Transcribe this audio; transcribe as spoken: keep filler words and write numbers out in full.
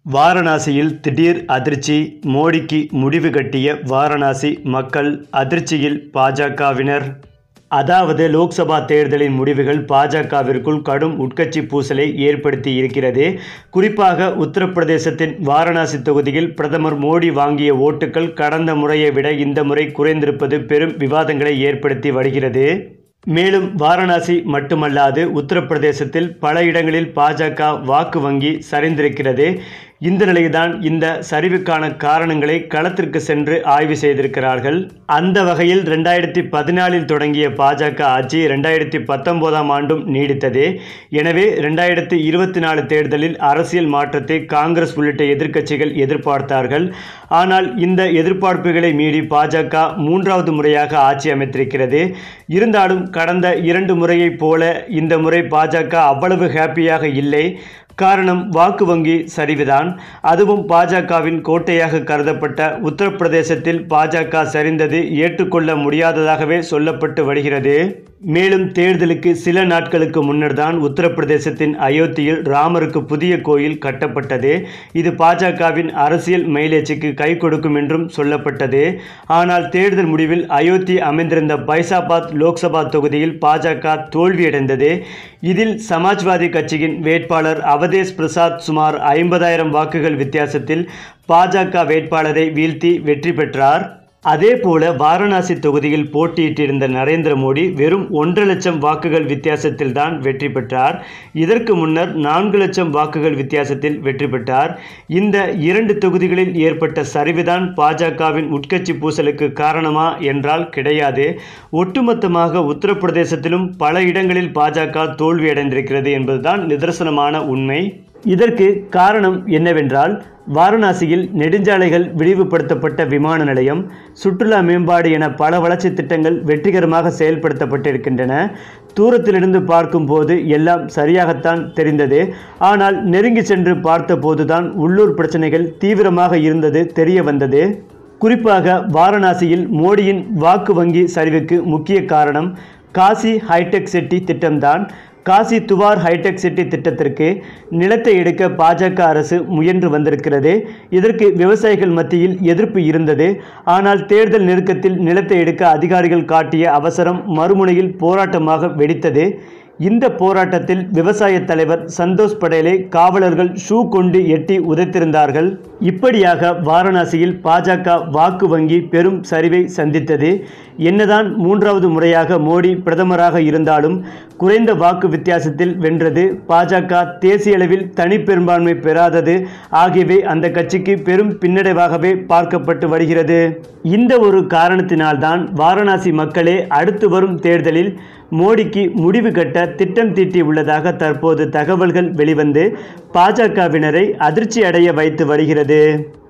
வாரணாசியில் திடீர் அதிர்ச்சி. மோடிக்கு முடிவு கட்டிய வாரணாசி மக்கள். அதிர்ச்சியில் பாஜகவினர். அதாவது லோக்சபா தேர்தலின் முடிவுகள் பாஜகவிற்குள் கடும் உட்கட்சி பூசலை ஏற்படுத்தி இருக்கிறது. குறிப்பாக உத்தரப்பிரதேசத்தின் வாரணாசி தொகுதியில் பிரதமர் மோடி வாங்கிய ஓட்டுகள் கடந்த முறையை விட இந்த முறை குறைந்திருப்பது பெரும் விவாதங்களை ஏற்படுத்தி வருகிறது. மேலும் வாரணாசி மட்டுமல்லாது உத்தரப்பிரதேசத்தில் பல இடங்களில் பாஜக வாக்கு வங்கி சரிந்திருக்கிறது. இந்த நிலையில்தான் இந்த சரிவுக்கான காரணங்களை களத்திற்கு சென்று ஆய்வு செய்திருக்கிறார்கள். அந்த வகையில் ரெண்டாயிரத்தி பதினாலில் தொடங்கிய பாஜக ஆட்சி ரெண்டாயிரத்தி பத்தொன்பதாம் ஆண்டும் நீடித்தது. எனவே ரெண்டாயிரத்தி இருபத்தி நாலு தேர்தலில் அரசியல் மாற்றத்தை காங்கிரஸ் உள்ளிட்ட எதிர்க்கட்சிகள் எதிர்பார்த்தார்கள். ஆனால் இந்த எதிர்பார்ப்புகளை மீறி பாஜக மூன்றாவது முறையாக ஆட்சி அமைத்திருக்கிறது. இருந்தாலும் கடந்த இரண்டு முறையைப் போல இந்த முறை பாஜக அவ்வளவு ஹாப்பியாக இல்லை. காரணம் வாக்கு வங்கி சரிவுதான். அதுவும் பாஜகவின் கோட்டையாக கருதப்பட்ட உத்தரப்பிரதேசத்தில் பாஜக சரிந்தது ஏற்றுக்கொள்ள முடியாததாகவே சொல்லப்பட்டு வருகிறது. மேலும் தேர்தலுக்கு சில நாட்களுக்கு முன்னர் தான் உத்தரப்பிரதேசத்தின் அயோத்தியில் ராமருக்கு புதிய கோயில் கட்டப்பட்டது. இது பாஜகவின் அரசியல் மைலேஜுக்கு கை கொடுக்கும் என்றும் சொல்லப்பட்டது. ஆனால் தேர்தல் முடிவில் அயோத்தி அமைந்திருந்த பைசாபாத் லோக்சபா தொகுதியில் பாஜக தோல்வியடைந்தது. இதில் சமாஜ்வாதி கட்சியின் வேட்பாளர் அவதேஷ் பிரசாத் சுமார் ஐம்பதாயிரம் வாக்குகள் வித்தியாசத்தில் பாஜக வேட்பாளரை வீழ்த்தி வெற்றி பெற்றார். அதேபோல வாரணாசி தொகுதியில் போட்டியிட்டிருந்த நரேந்திர மோடி வெறும் ஒன்றரை லட்சம் வாக்குகள் வித்தியாசத்தில் தான் வெற்றி பெற்றார். இதற்கு முன்னர் நான்கு லட்சம் வாக்குகள் வித்தியாசத்தில் வெற்றி பெற்றார். இந்த இரண்டு தொகுதிகளில் ஏற்பட்ட சரிவுதான் பாஜகவின் உட்கட்சி பூசலுக்கு காரணமா என்றால் கிடையாது. ஒட்டுமொத்தமாக உத்தரப்பிரதேசத்திலும் பல இடங்களில் பாஜக தோல்வியடைந்திருக்கிறது என்பதுதான் நிதர்சனமான உண்மை. இதற்கு காரணம் என்னவென்றால் வாரணாசியில் நெடுஞ்சாலைகள் விரிவுபடுத்தப்பட்ட விமான நிலையம், சுற்றுலா மேம்பாடு என பல வளர்ச்சி திட்டங்கள் வெற்றிகரமாக செயல்படுத்தப்பட்டிருக்கின்றன. தூரத்திலிருந்து பார்க்கும்போது எல்லாம் சரியாகத்தான் தெரிந்தது. ஆனால் நெருங்கி சென்று பார்த்தபோதுதான் உள்ளூர் பிரச்சனைகள் தீவிரமாக இருந்தது தெரிய வந்தது. குறிப்பாக வாரணாசியில் மோடியின் வாக்கு வங்கி சரிவுக்கு முக்கிய காரணம் காசி ஹைடெக் சிட்டி திட்டம்தான். காசி துவார் ஹைடெக் சிட்டி திட்டத்திற்கு நிலத்தை எடுக்க பாஜக அரசு முயன்று வந்திருக்கிறது. இதற்கு விவசாயிகள் மத்தியில் எதிர்ப்பு இருந்தது. ஆனால் தேர்தல் நெருக்கத்தில் நிலத்தை எடுக்க அதிகாரிகள் காட்டிய அவசரம் மறுமுனையில் போராட்டமாக வெடித்தது. இந்த போராட்டத்தில் விவசாய தலைவர் சந்தோஷ் படேலை காவலர்கள் ஷூ கொண்டு எட்டி உதைத்திருந்தார்கள். இப்படியாக வாரணாசியில் பாஜக வாக்கு வங்கி பெரும் சரிவை சந்தித்தது. என்னதான் மூன்றாவது முறையாக மோடி பிரதமராக இருந்தாலும் குறைந்த வாக்கு வித்தியாசத்தில் வென்றது. பாஜக தேசிய அளவில் தனிப்பெரும்பான்மை பெறாதது ஆகியவை அந்த கட்சிக்கு பெரும் பின்னடைவாகவே பார்க்கப்பட்டு வருகிறது. இந்த ஒரு காரணத்தினால்தான் வாரணாசி மக்களே அடுத்து வரும் தேர்தலில் மோடிக்கு முடிவு கட்ட திட்டம் தீட்டி உள்ளதாக தற்போது தகவல்கள் வெளிவந்து பாஜகவினரை அதிர்ச்சி அடைய வைத்து வருகிறது.